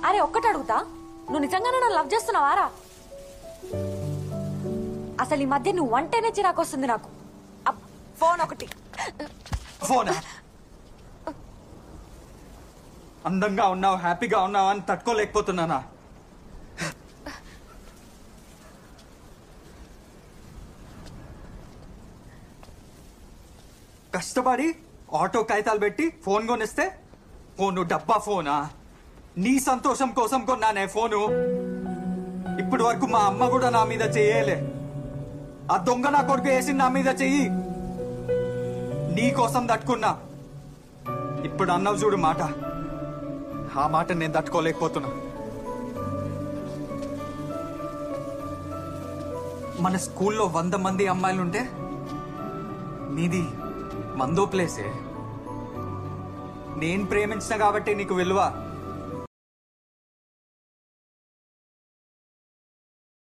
అరే ఒక్కటి అడుగుతా, నువ్వు నిజంగానే నన్ను లవ్ చేస్తున్నావారా? అసలు ఈ మధ్య నువ్వు అంటేనే చిరాకు వస్తుంది నాకు. ఫోన్ ఒకటి. ఫోనా? అందంగా ఉన్నావు, హ్యాపీగా ఉన్నావు అని తట్టుకోలేకపోతున్నానా? కష్టపడి ఆటో కాగితాలు పెట్టి ఫోన్ కొనిస్తే ఫోను డబ్బా ఫోనా? నీ సంతోషం కోసం కొన్నానే ఫోను. ఇప్పటి వరకు మా అమ్మ కూడా నా మీద చెయ్యలే. ఆ దొంగ నా కొడుకు వేసి నా మీద చెయ్యి. నీ కోసం తట్టుకున్నా. ఇప్పుడు అన్నావు చూడు మాట, ఆ మాట నేను తట్టుకోలేకపోతున్నా. మన స్కూల్లో 100 మంది అమ్మాయిలుంటే నీది 100వ ప్లేసే. నేను ప్రేమించిన కాబట్టి నీకు విలువ.